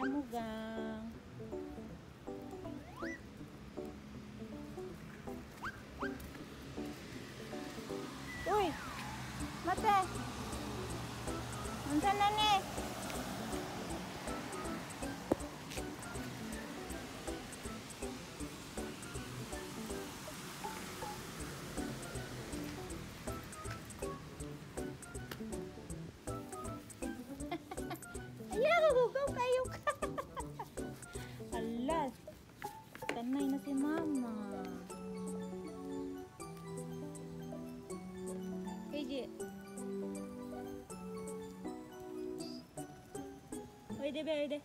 mamugang. Uy! Mate! Unsa na ni? Ayaw! Kayo ka! Alas! Tanay na si mama. Keiji. Oide be, oide.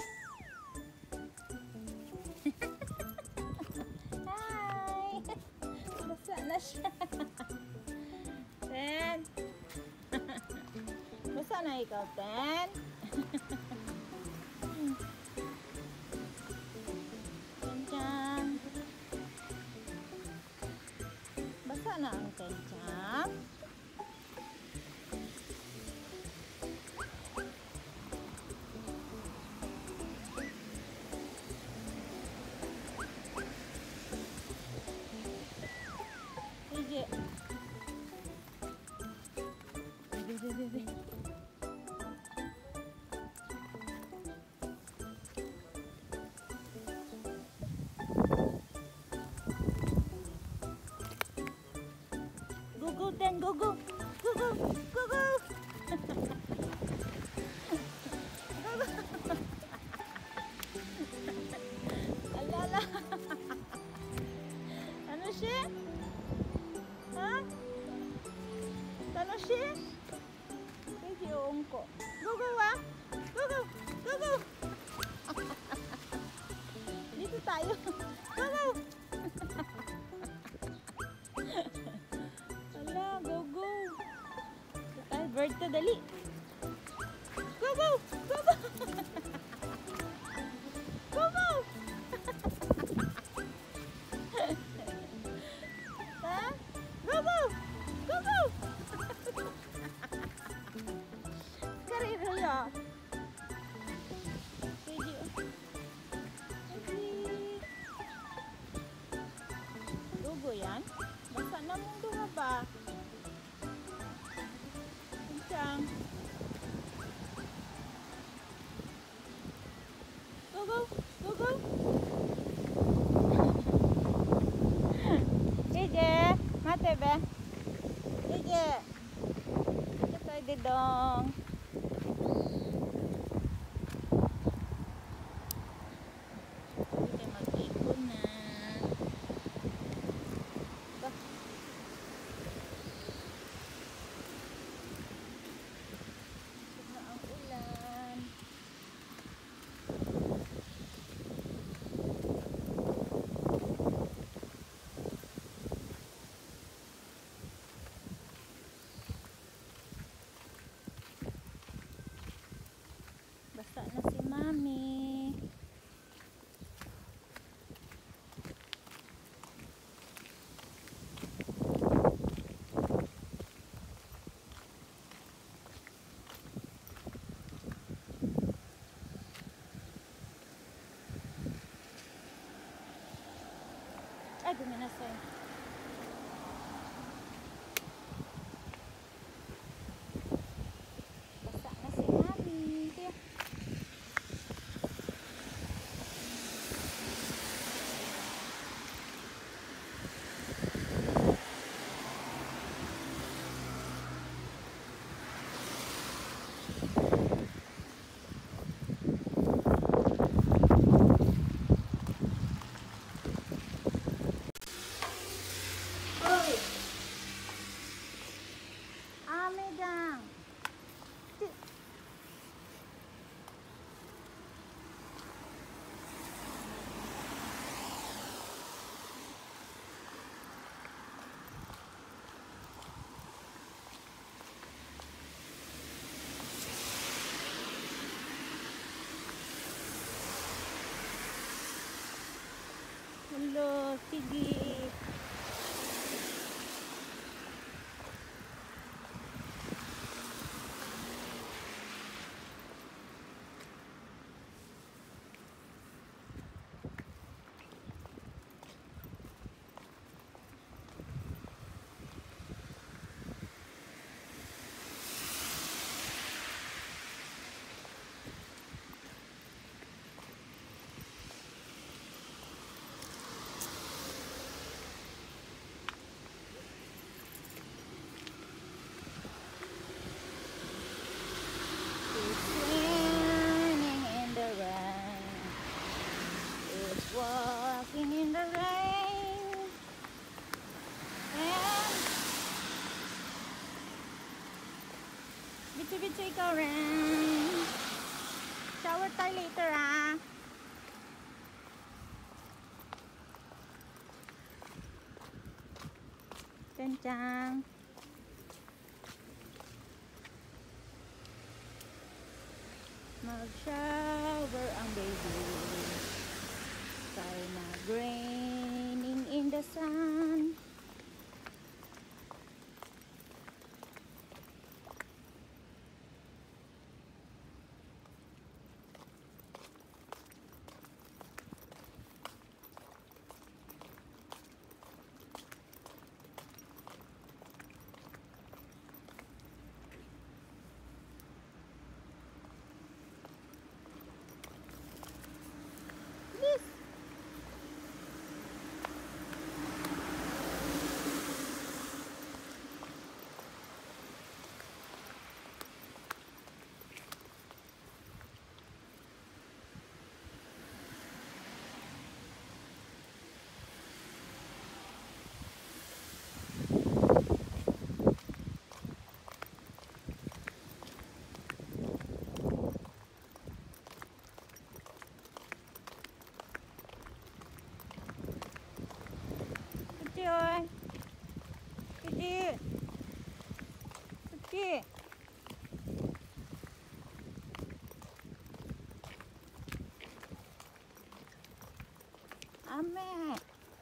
Hi! Basa na siya. Ten! Basa na ikaw, Ten? Kencang. Basa na ang kencang. Keiji. Bebe. Go, Ten, go. Go. Alala. Ano siya? Ha? Ano siya? Keiji, ongko. Go, ah. Go. Dito tayo. Go. Go. Bird to, dali. Go. Go. Ha? Go. Karino ya. Lugo yan? Basta na mundo nga ba? Kencang. Go. Keiji, mate be. Keiji. Kita ide dong. Kita mag-ikon na. Basta na si Mami. Ay, guminasay. Basta na si Mami. Kaya Hello, sige. Bitchy ikaw rin. Shower tayo later ah. Kencang. Mag-shower ang baby. Tayo mag-raining in the sun. Oi. Keiji. Keiji. Ame.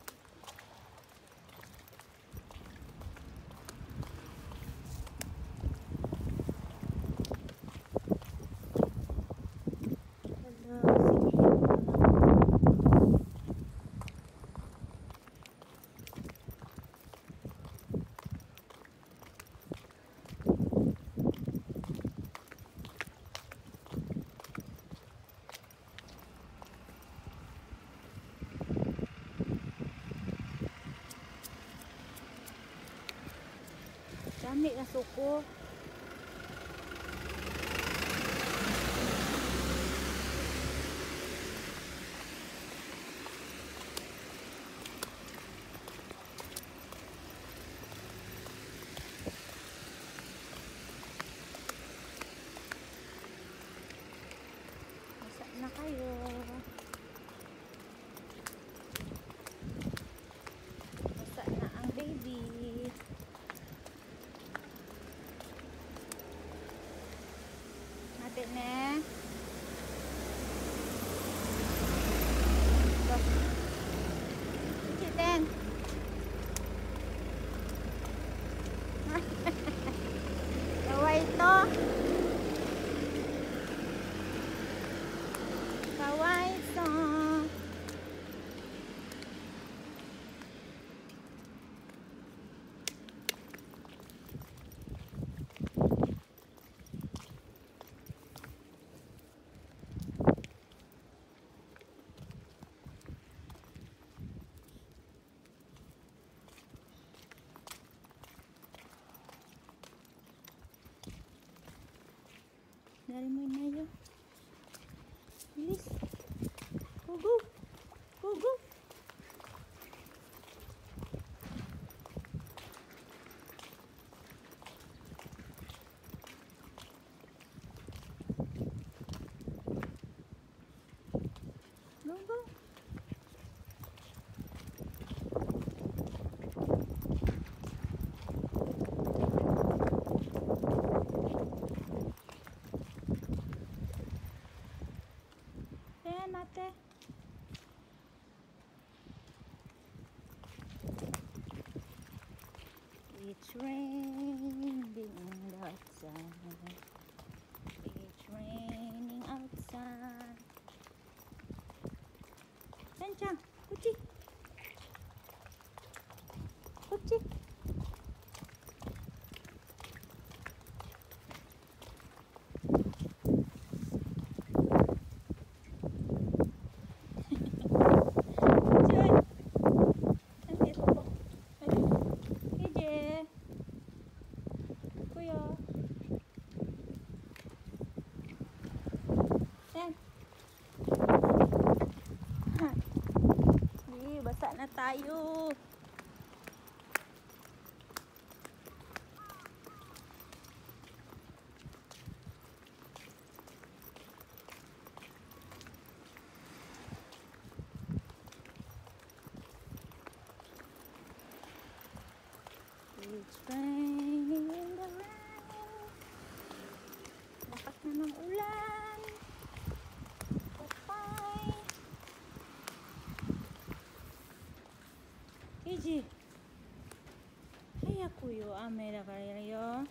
Dami na suko. Masak na kayo. Masak na ang baby. Natin na. Keiji Ten. Kawai ito. Kawai ito. Dari mana ya? Bilis. Go go. Go go. Go go. Mate. It's raining outside. It's raining outside. Kencang, kucing. Kucing. Basah na tayo. It's raining in the rain. Lakas na ng ulan. Bye. Keiji. 早くよ、雨だからやるよ。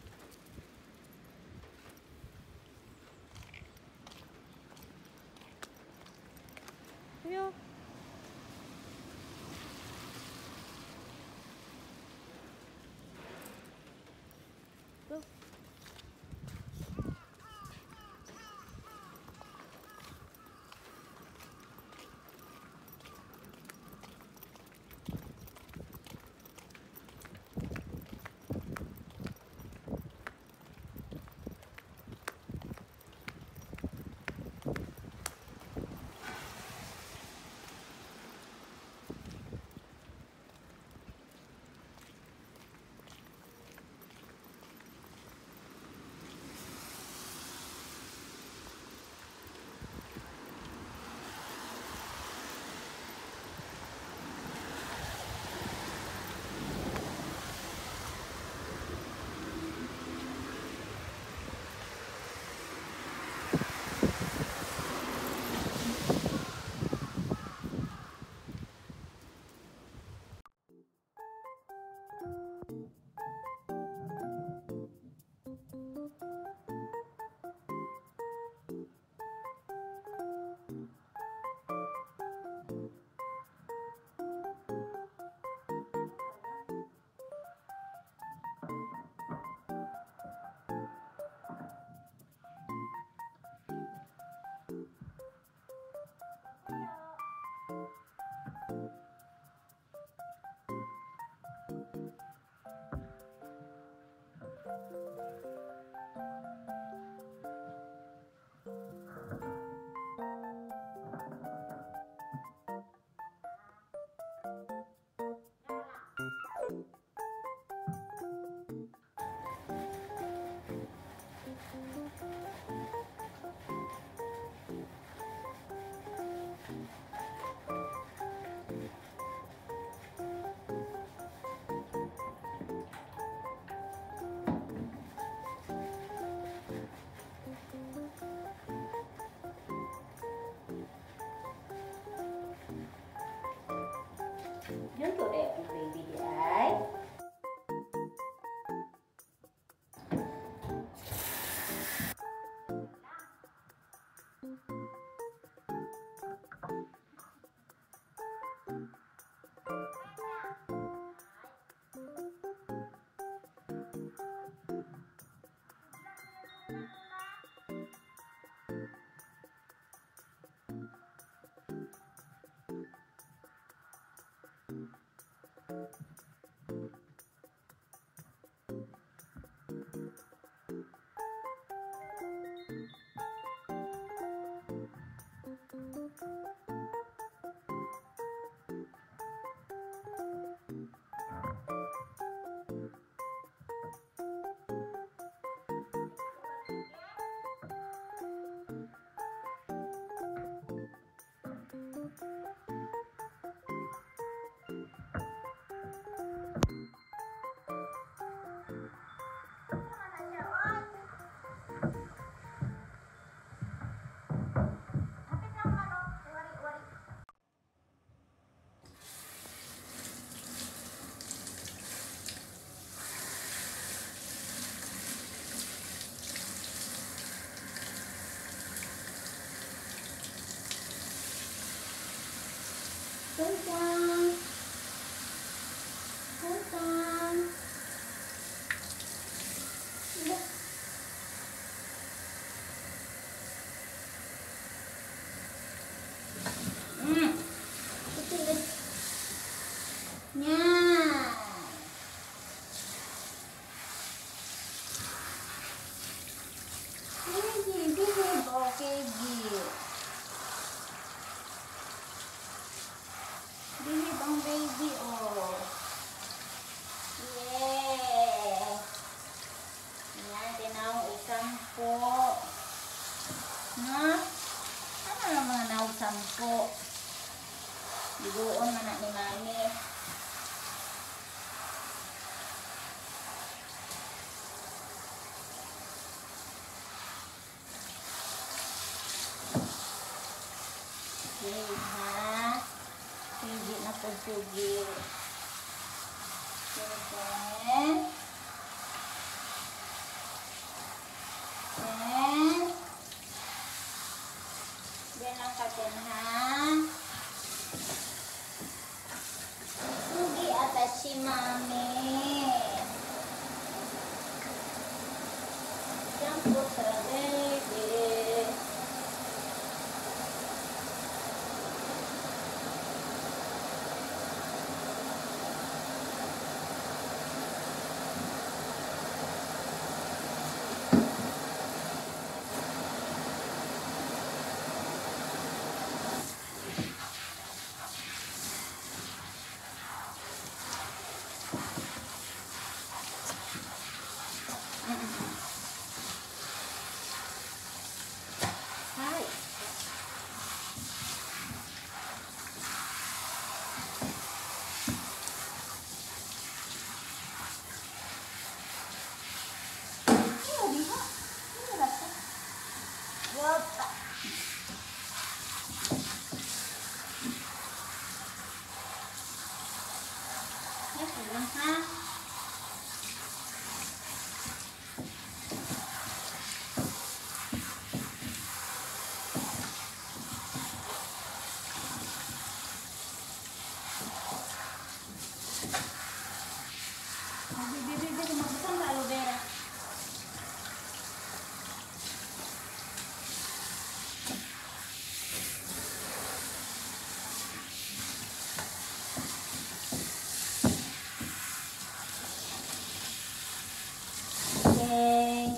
行くよ。Go. Duduk deh baby dia. Sultan. Ini bang baby, oh. Yeah. Yan, tinawag isampo. No? Ano lang mga nawag sampo? Dibuon man na ni mami. sugi. Ten. Then ang katenhan. Sugi atas si mami. Campur baby. Hai. Ini bisa. Ini rasa. Yup. Ya sudah, ha. Bibi dimasukkan ke aloe vera. Oke.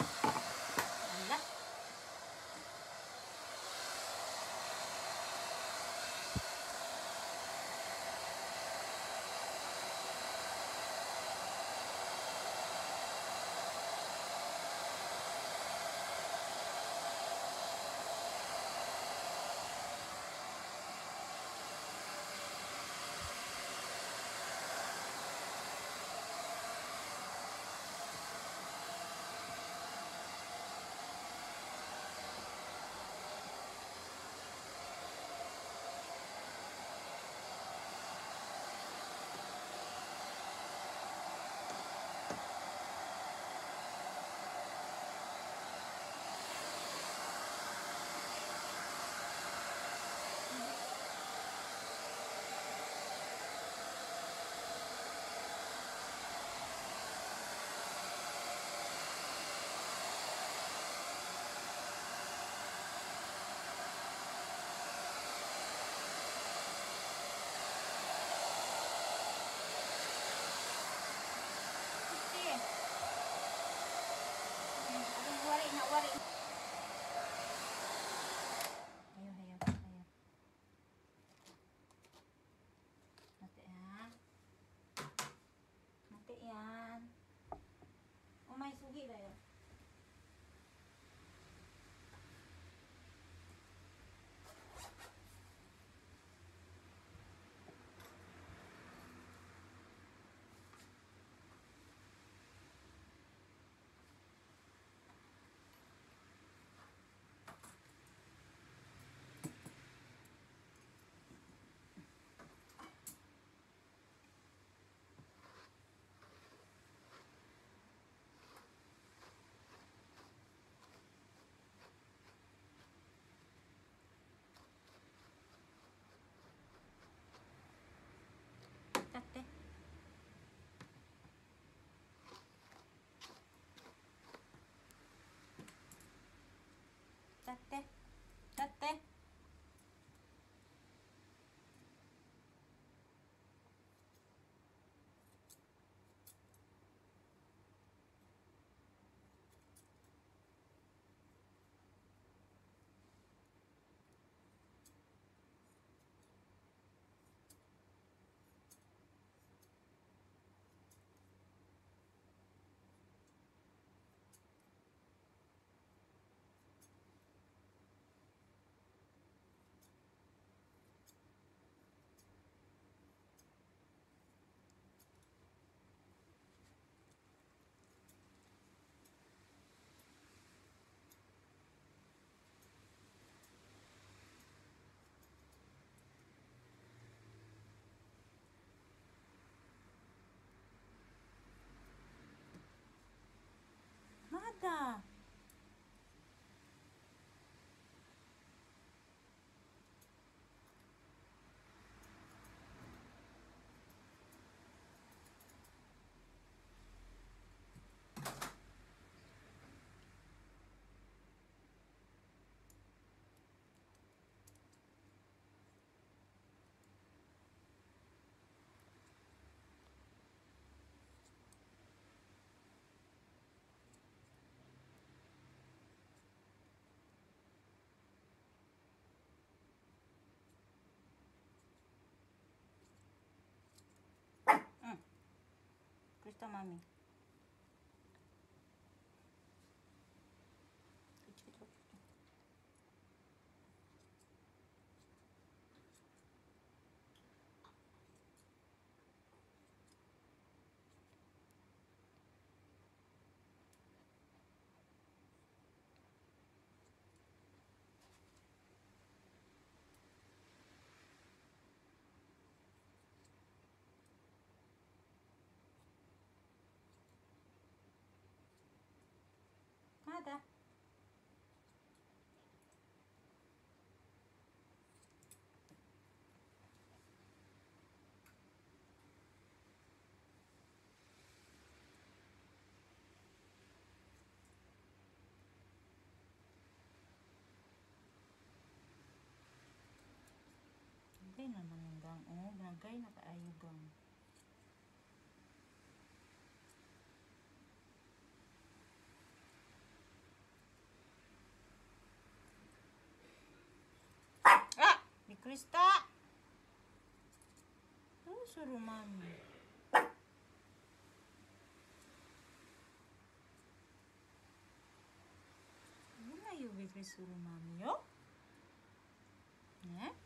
Ala. Wari. Ayo. Mati yan. Oh, may sugi na yun. Tate. Mada. Gusto, mami. Mada. Gay naman yung gang. Oo, nagay na kaayo gang. Krista, lu suruh mami. Ayo Bikri suruh mami yuk. Ya.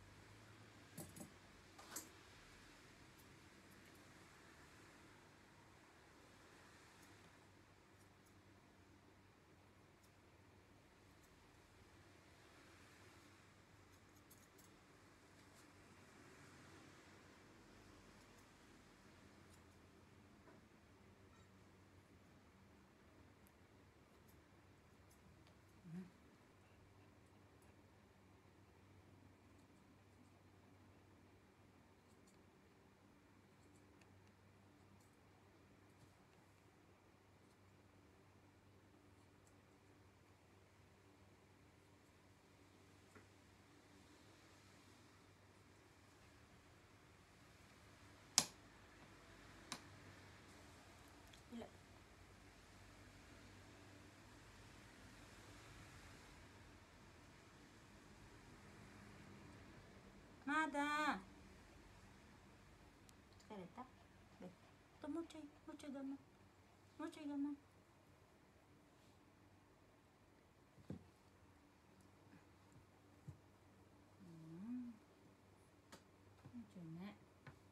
Mada. 疲れた？もうちょい我慢。もうちょい我慢。もうちょいね。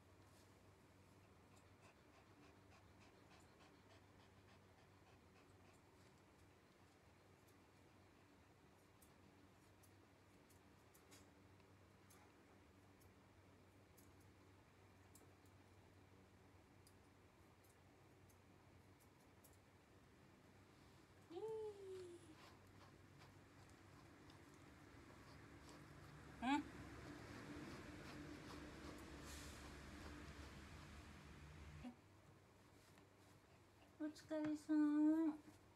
お疲れさん。お疲れ。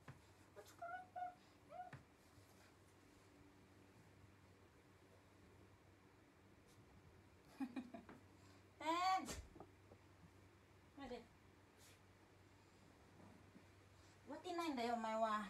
終わってないんだよお前は。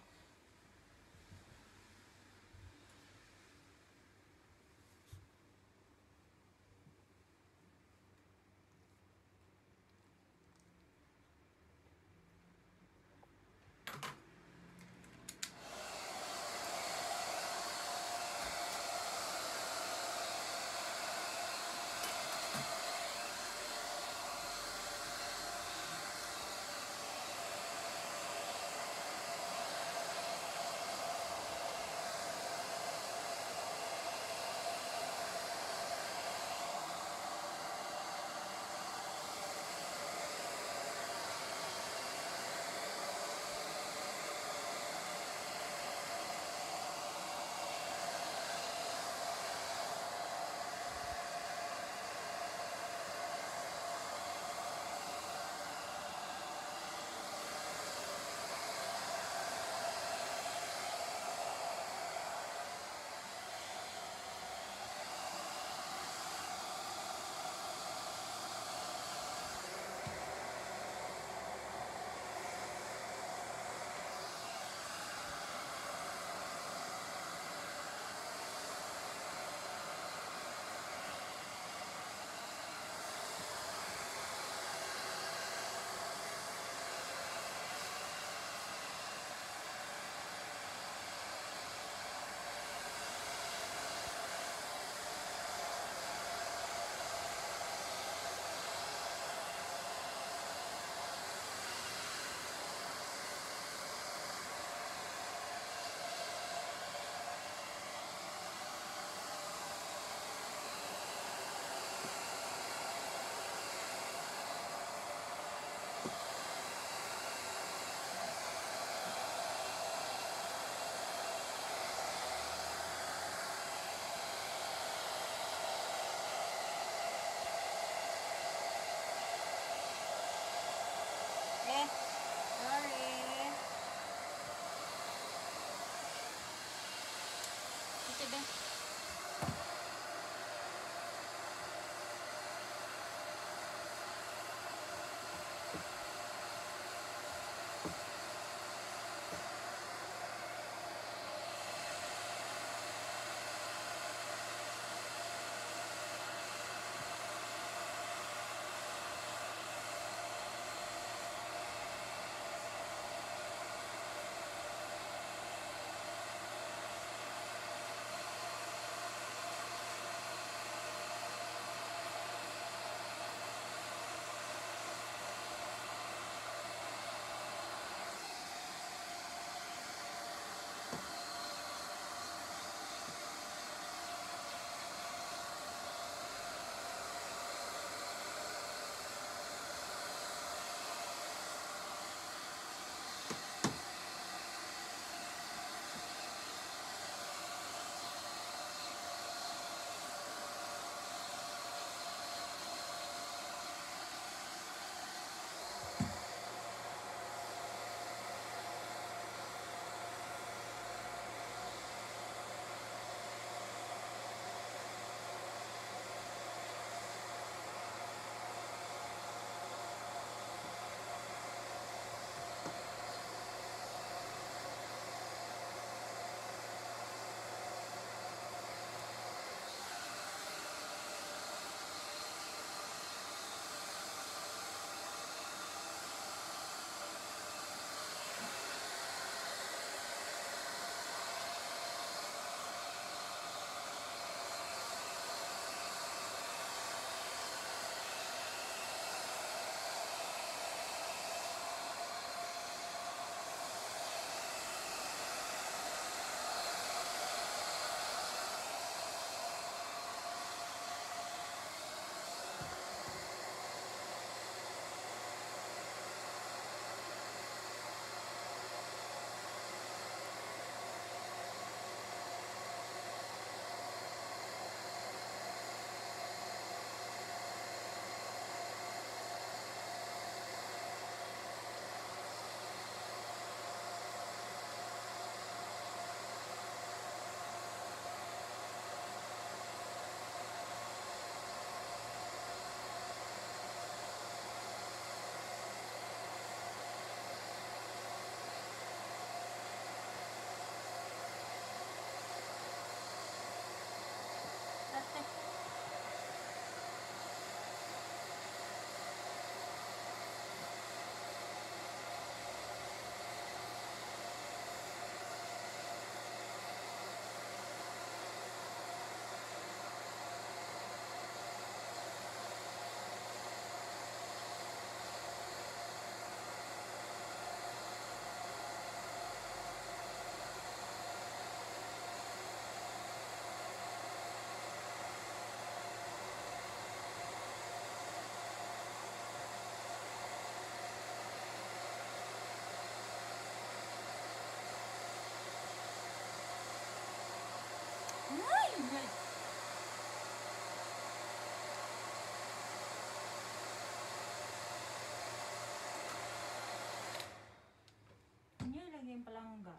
Ini lagi yang pelangga.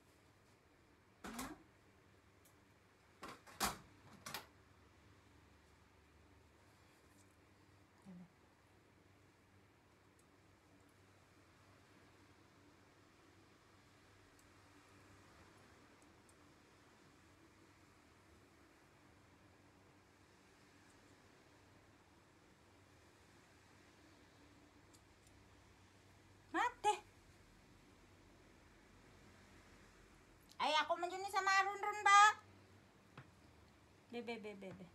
Mate. Ay, ako man yun sa marun-run ba? Bebe.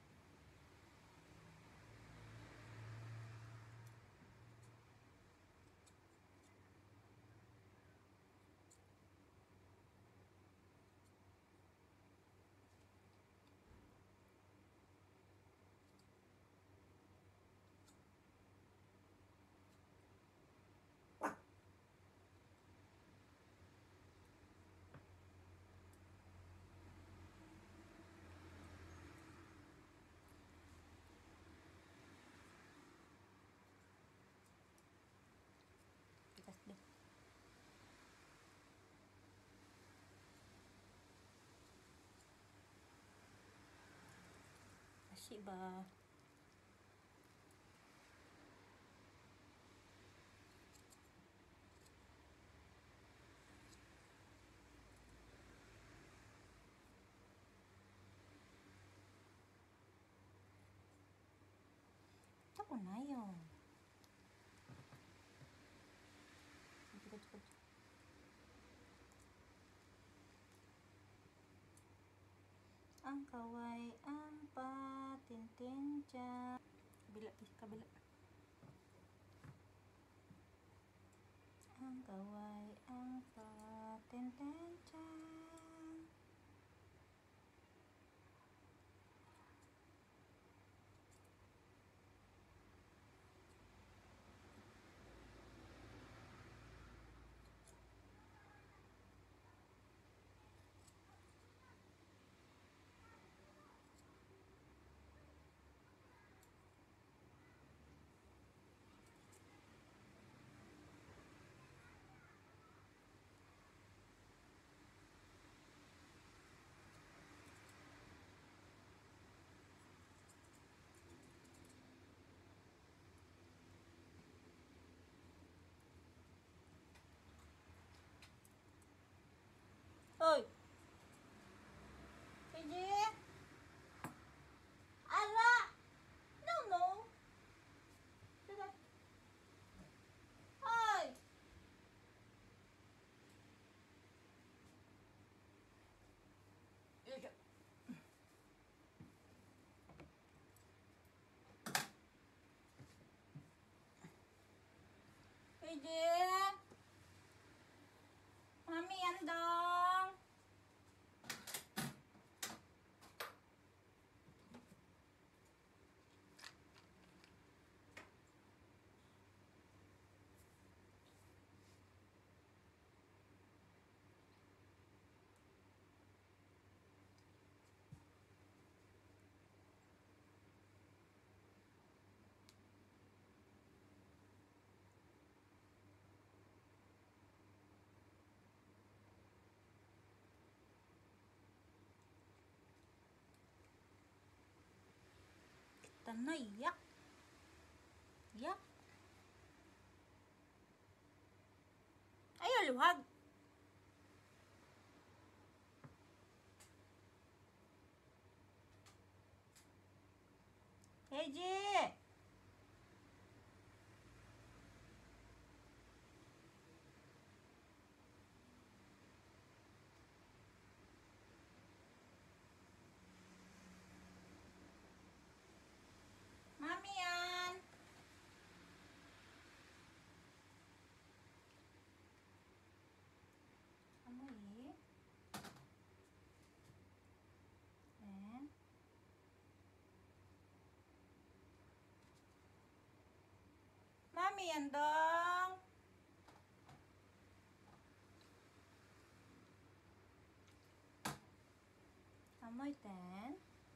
Tikas deh. Asyik ba? Tako na yun. Cepat. Ang kaway ang patintinja. Kabila. Ang kaway ang patintinja. Hoy! Keiji! Ala! No! Sudah. Hoy! Keiji! Mami yan dong! Tanay, yak. Ayaw, luhag. Keiji. Mamian. Kamu ini. Ten. Mamian dong. Kamu Ten.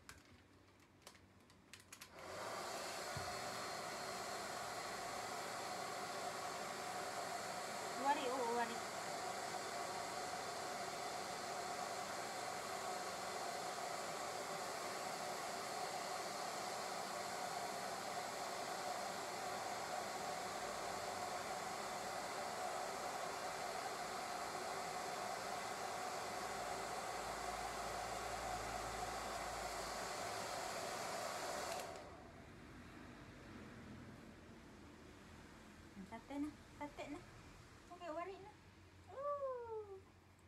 Wari. Tate na. Okay, wari na. Ooh.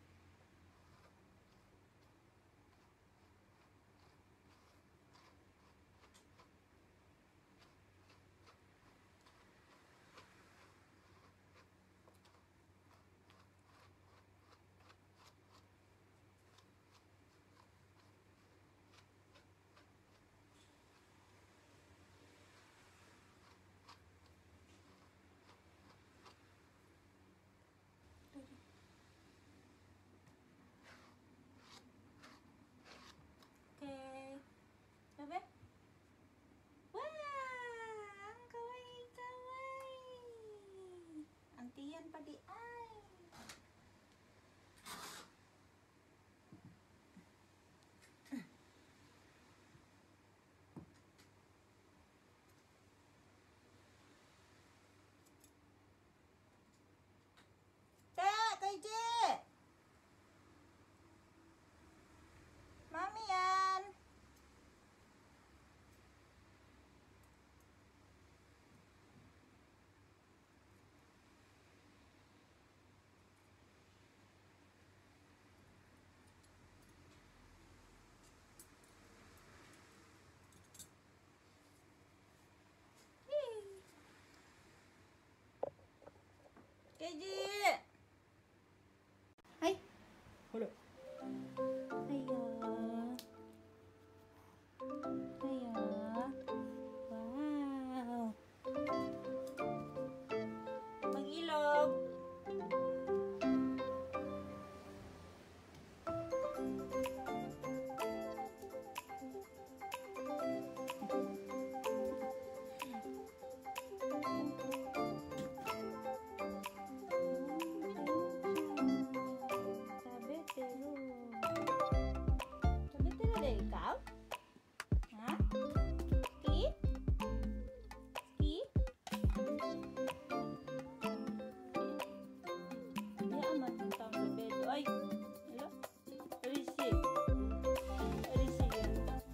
Okay. Sabi? Wah! Ang kawaii-kawaii! Antiyan pa di ay! Keiji! Mamian! Keiji! Hai! Halo! Ayo! Wow! Mag-ilog! Ikaw? Ha? Ski? Ski? Di aman yung tao sa bed. Ay! Hello? Risi. Risi yun.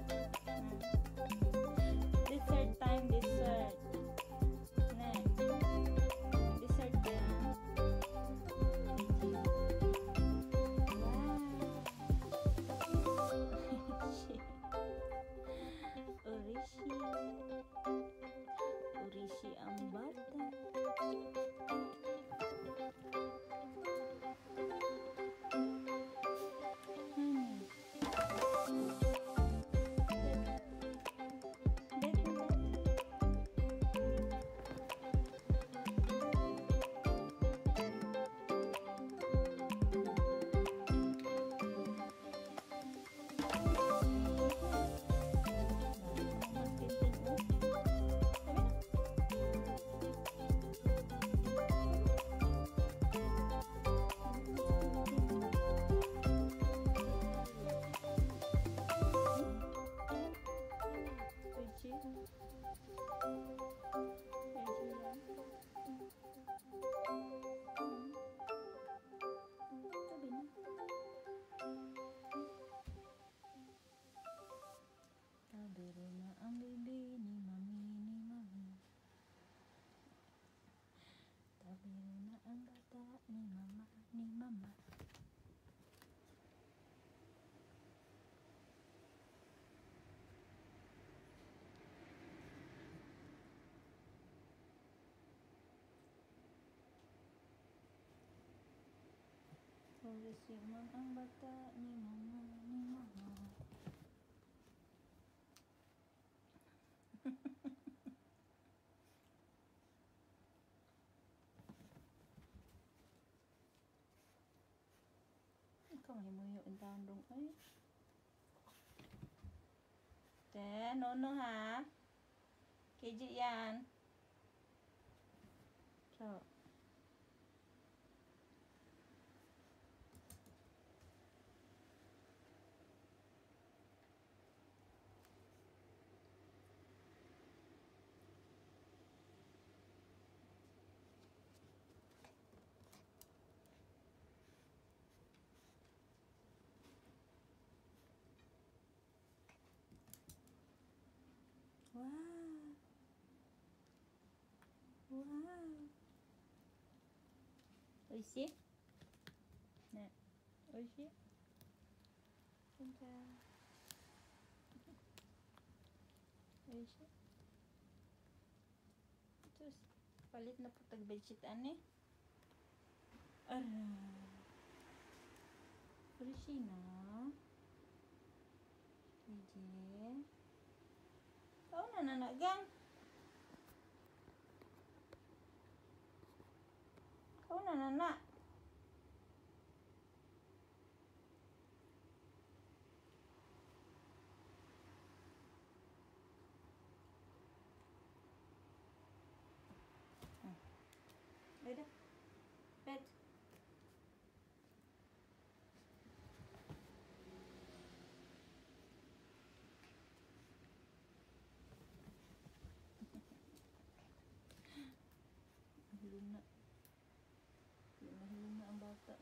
Dessert time, dessert. Ne. Dessert yan. Urishi ang bata. Tabi na ang bibi ni Mami. Ni mama, ni mama. Bersiman ang bata, ni mama, ni mama. Ikaw may muyo ang taong dong ay. Ten, nono ha? Keiji yan. So. Wow. Wow. Oishii? Ne. Oishii? Thank you. Oishii? Terus, palit na po tag-bedsheet ani. Ara. Oishii na. Keiji. Kau na nanagang. Kau na nana. Bed. Bed. Luna. Luna ang bata.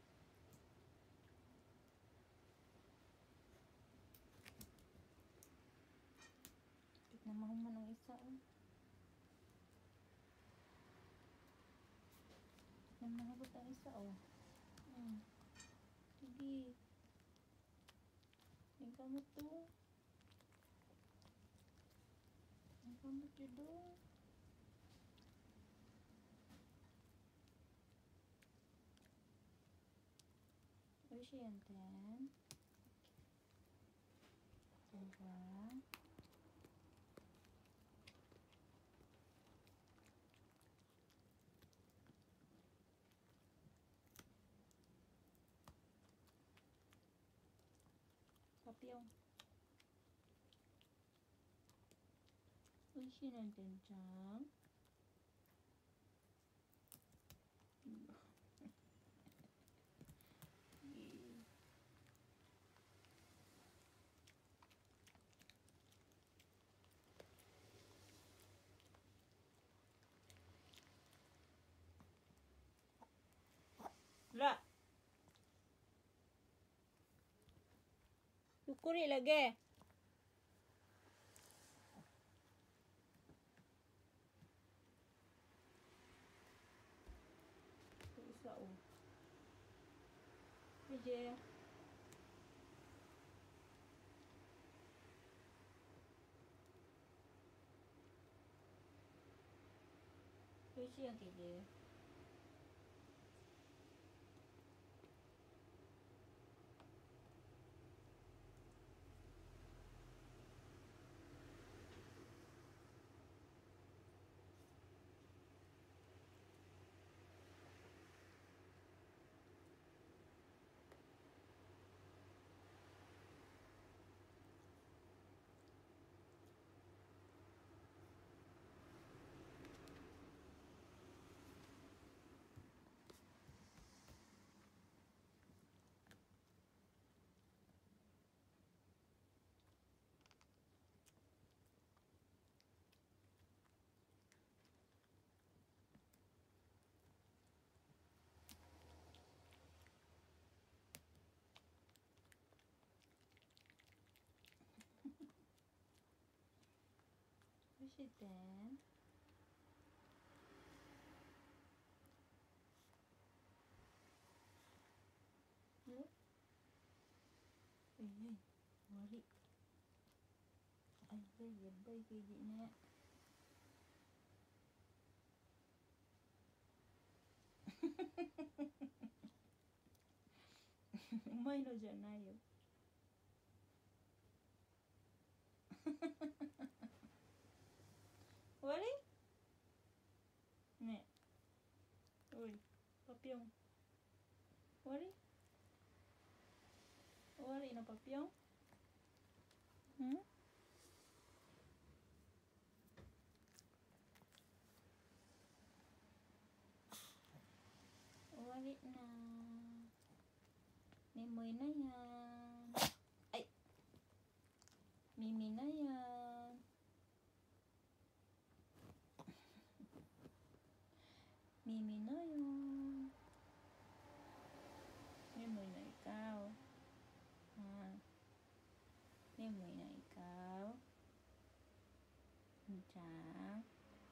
Kahit na mahuman ang isa. Namahabot ang isa, oh. Sige. Yung kamot to. Yung kamot yun doon. Oishii yan, Ten. Diba? Papiyong. Oishii ng Ten-chan. La. Yukuri lagi. Ito isa, oh. Keiji. Keiji yang Keiji. Keiji Ten. ay, wari. Ay, yabay, Keiji ne.うまいのじゃないよ。終わりねえ。おい、パピヨン。終わり終わりのパピヨン。ん終わりな。眠いなやん。はい。耳なやん。耳なよん。眠いないかお。眠いないかお。じゃあ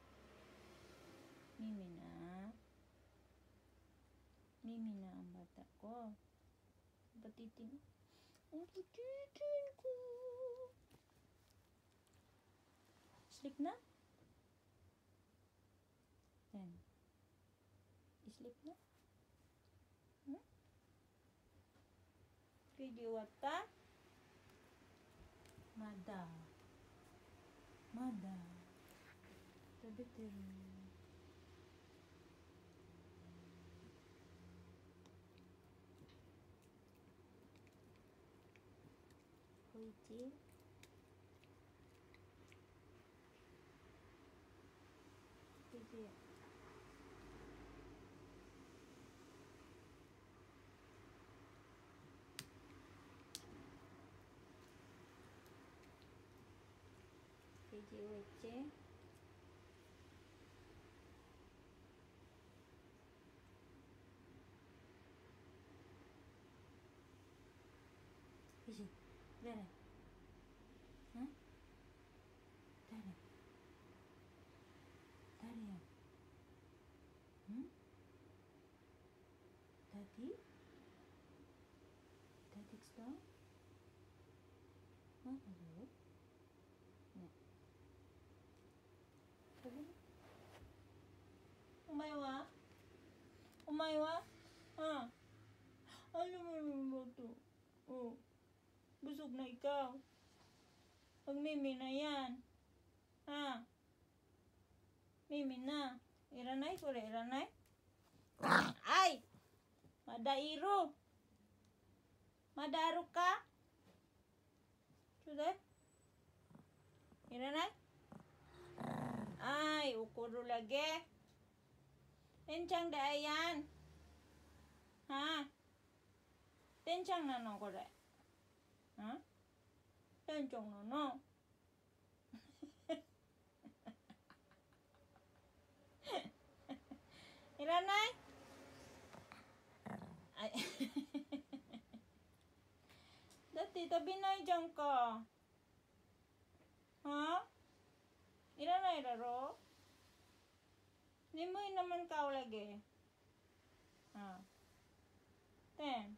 耳na ang bata ko. Patitin. Ang patitin ko. Sleep na? Ten. Sleep na? Keiji wata? Mada. Tabeteru. Keiji. Keiji. Keiji weche. Keiji. Dara. Hah? Dara. Dara yan? Daddy? Daddy's down? Hello? Ne. Sabi mo? Umaywa? Ha? Ano mo to? Oh. Busog na ikaw. Pag-mimi na yan. Ha? Mimi na. Iranay ko rin, iranay. Ay! Madairo. Madaro ka? Sudah? Iranay? Ay, ukuro lagi. Tencang da yan. Ha? Tencang na no, kore. Ha? Tencang na no. Iranay? Ay. Dati, tabi na dyan ka. Ha? Iranay raro? Limoy naman ka lagi. Ha? Ten.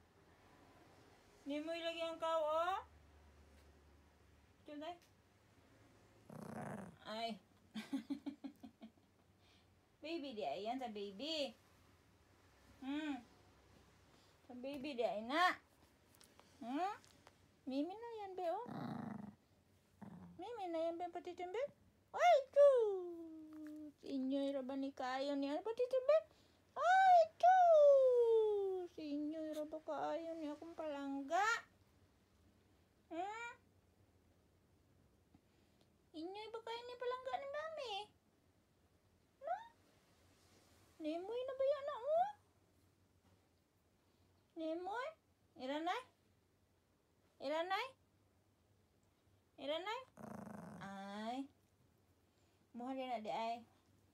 Limoy lagi ang kao, oh? Tuday? Ay. Baby dia yan sa baby. Sa baby dia na. Mimi na yan be, oh. Mimi na yan be patitin be. Ay, chus. Inyoy raba ni kayo niya patitin be. Ay, chus. Inyoy raba kayo niya akong palangga. Inyoy ba kayo ni palangga ni mami? No? Nemoy na ba yan na, oh? Nemoy? Iranay? Iranay? Iranay? Ay. Muha din na di ay.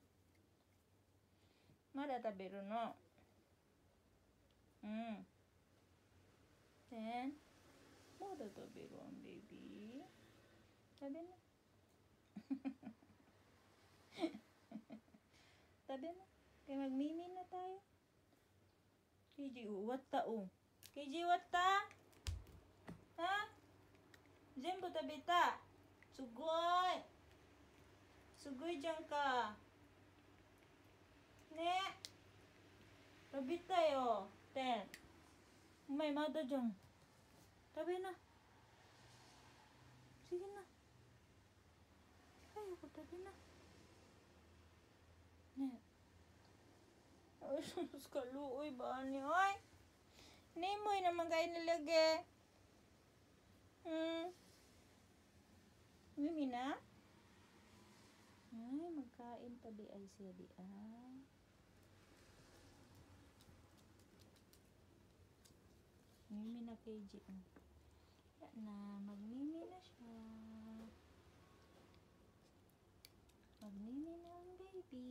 Mada tabiro no. Then, mada tabiro ang baby. Tabi na. Tabi na. Kaya magmimi na tayo. Keiji, wata oh. Keiji, wata? Ha? Zenbu tabeta. Sugoi. Sugoi dyan ka. Ne. Tabita yo. Ten. Umay mada dyan. Tabi na. Sige na. Ay, ako tabi na. Ne. Ay, sus kaluoy ba ni? Ay. Nemoy naman kayo nilagay. Mimi na? Ay, magkain pa di ay siya di ay. Mimi na Keiji. Wala na, magmimi na siya. Magmimi na ang baby.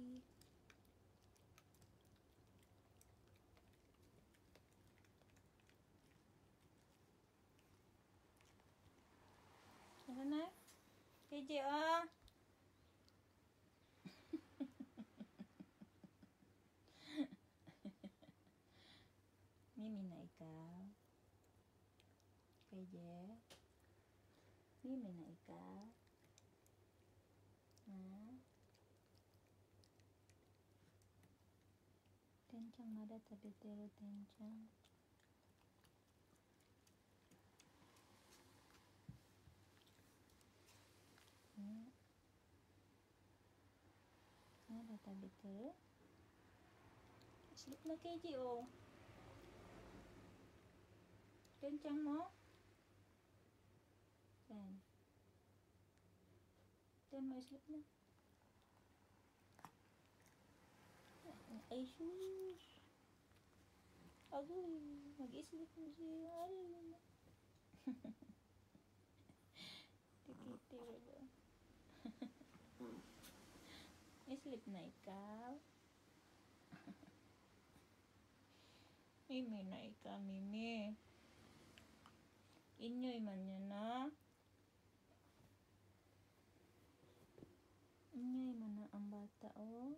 Ano na? Keiji, oh. Mimi na ikaw. Keiji. Mimi na ikaw. Ha? Tenchang mada tabitero tenchang. Mada tabitero. Sleep na Keiji, oh. Tenchang mo? Ten mo sleep na. Ay, sus. Agoy, mag-sleep mo siya. Ay, tikitiro ba? Sleep na ikaw. Mimi na ikaw, Mimi. Inyoy man yan na. Inyoy man na ang bata, oh.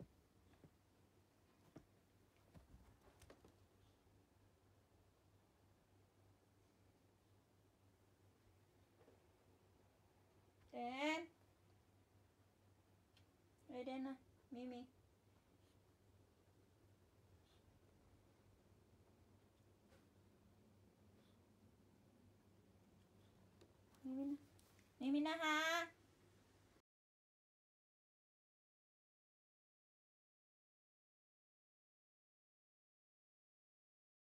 Ten. Ready na, Mimi. Mimi na. Mimi na, ha?